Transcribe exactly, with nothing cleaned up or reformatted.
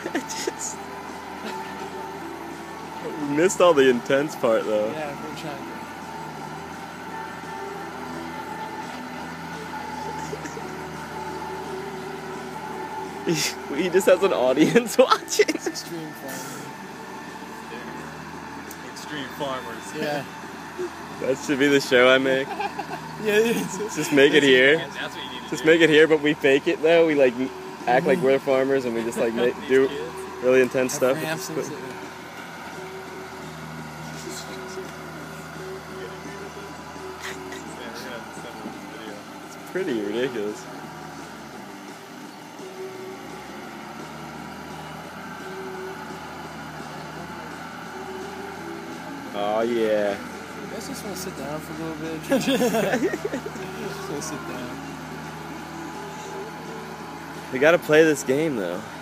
Just... We missed all the intense part though. Yeah, we're trying to. He, he just has an audience watching. It's extreme farmers. Extreme farmers. Yeah. That should be the show I make. Yeah, it is. Just make it here. That's what you need to Just do. make it here, but we fake it though. We like act like we're farmers and we just like make, do really intense stuff. Ramps and shit. It's pretty ridiculous. Oh yeah. I guess I just want to sit down for a little bit. Just want to sit down. We gotta play this game though.